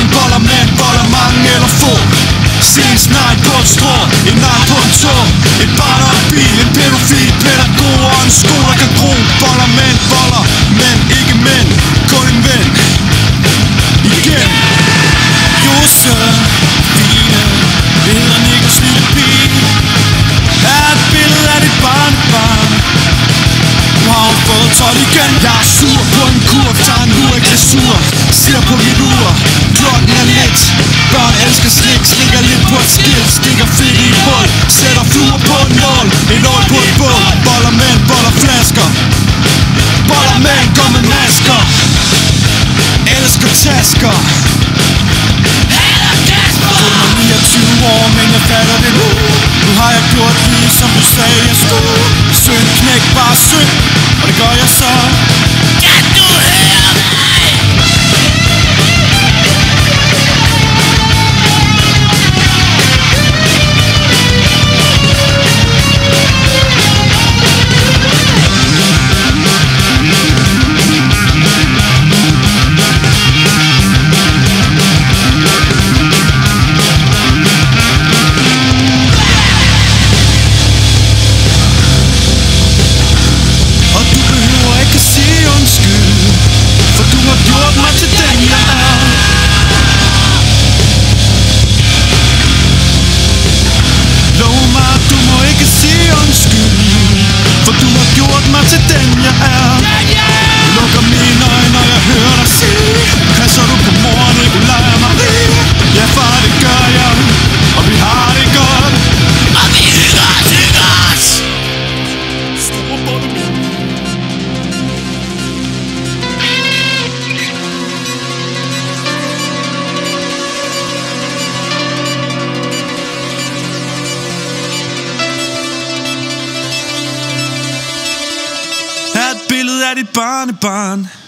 boller mænd, boller mange eller få. Se en snegl på et strå, en nej på en tog. Et barn og en bil, en pædofil pædagog og en sko, der kan gro. Boller mænd, ikke mænd, kun en ven. Igen. Josefine, det hedder Nickels lille pige, er et billede af dit barnebarn. Nu har hun fået 12 igen. Jeg er sur på en kur, tager en lur i glasur. Ser på mit ur, klokken er lidt. Børn elsker slik, slikker lidt på et skilt. Stikker fedt i et hul, sætter fluer på en nål. En nål på et bål, boller mænd, boller flasker. Boller mænd, går med masker. Elsker tasker. Jeg er 29 år, men jeg fatter det nu. Nu har jeg gjort lige som du sagde jeg skulle. Syng, knæk, bare syng, og det gør jeg så. Kan du høre mig? Billedet af dit barnebarn.